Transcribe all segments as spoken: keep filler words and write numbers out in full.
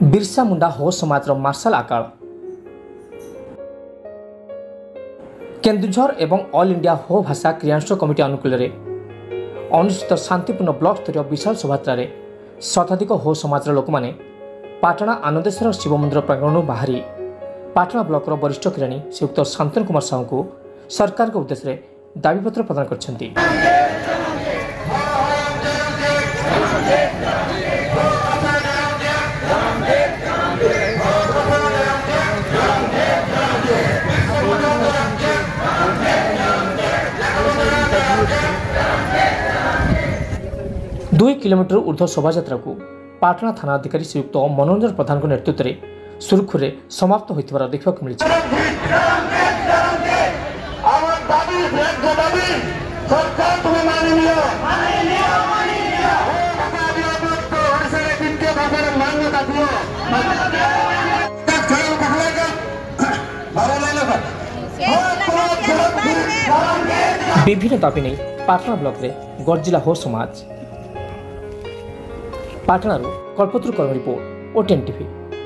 बिरसा मुंडा हो समाज मार्शल आकाल केन्दुझर एवं ऑल इंडिया हो भाषा क्रियान्वयन कमिटी अनुकूल अनुष्ठित शांतिपूर्ण ब्लॉक स्तरीय विशाल शोभायात्रा शताधिक हो समाज लोक मैंने पाटना आनंदेश्वर शिव मंदिर प्रांगण बाहरी पाटना ब्लॉक वरिष्ठ किराणी श्रीयुक्त शांतनु कुमार साहू को सरकार के उद्देश्य दाबीपत्र प्रदान करछन्ति। दुई किलोमीटर ऊर्ध्व शोभायात्रा को पाटना थाना अधिकारी श्रीयुक्त मनोरंजन प्रधान के नेतृत्व में सुरखुरे समाप्त होइतिबार देखबाक मिलिछि। विभिन्न दाबी नहीं पाटना ब्लॉक रे गर्जिला हो समाज। पाटना कल्पतरु कर्म रिपोर्ट ओटेन टीवी।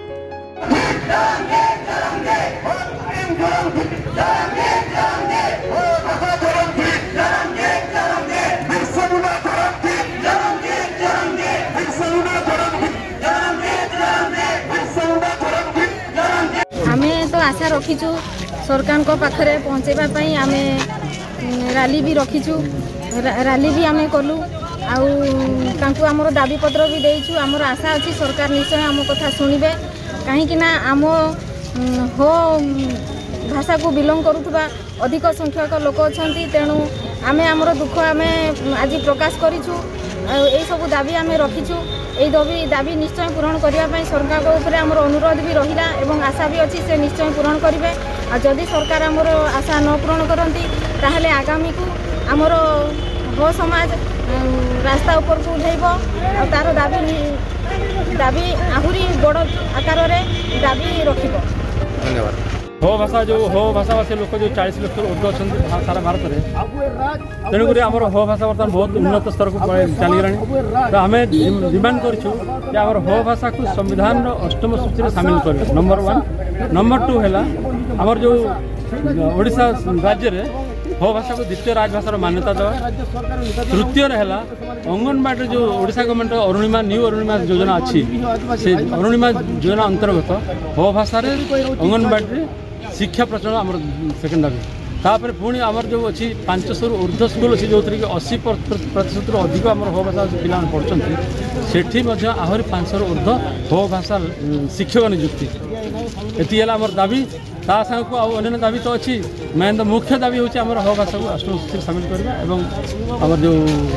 आमे तो आशा रखीचु सरकार को पाखरे पहुँचेबा पई आमे रैली भी रखीचु रैली भी आमे कलु आउ तांकु हमर दाबी पत्र भी देइछु। हमर आशा अछि सरकार निश्चय हम कथा सुनिबे कहीं ना आम हो भाषा को बिलोंग करुवा अधिक संख्यक लोक अछंती तेणु आमे हमर दुख आमे आज प्रकाश करिछु। एई सब दाबी आमे रखीछु एई दाबी दाबी निश्चय पूरण करिया पई सरकार को ऊपर हमर अनुरोध भी रहिला एवं आशा भी अछि से निश्चय पूरण करिवे। आ जदि सरकार हमर आशा न पूरण करंती ताहले आगामी को हमर हो समाज रास्ता ऊपर को उठेब और तार दाबी दाबी आहुरी बड़ आकार दाबी रखिब। धन्यवाद। हो भाषा जो हो भाषाभाषी लोक जो चालीस लक्ष ऊर्ध्व अच्छा सारा भारत में तेणुक आम हो भाषा बर्तमान बहुत उन्नत स्तर को चलीगला तो आम डिमांड कर हो भाषा को संविधान अष्टम सूची में सामिल करें नंबर वन। नंबर टू है आमर जो ओडिशा राज्य में हो भाषा को द्वितीय राजभाषार मान्यता देवा। तृतीय है अंगनवाड़ी जो ओडिशा गवर्नमेंट अरुणिमा न्यू अरुणिमा योजना अच्छी से अरुणिमा योजना अंतर्गत हो भाषा अंगनवाड़ी शिक्षा प्रचलन आम सेकेंड दाबी। तापर पुणी आमर जो अच्छी पांचश ऊर्ध्व स्कूल अच्छी जो कि अशी प्रतिशत अधिक आम हो भाषा पिला पढ़ुं से आहरी पांचश ऊर्ध्व हो भाषा शिक्षक नियुक्ति ये आम दाबी। ता संग को अन्य दाबी तो अच्छी मेन तो मुख्य दाबी हूँ आम हो भाषा को अष्टम सूची सामिल करवा एवं आम जो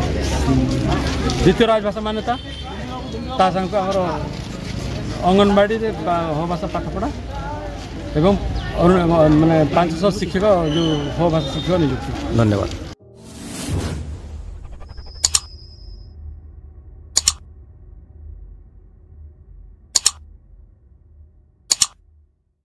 द्वितीय राजभाषा मान्यता ता संग को आमर अंगनवाड़ी हो भाषा पाठपढ़ा एवं माने पांच सौ शिक्षक जो हो भाषा शिक्षक नियुक्ति। धन्यवाद।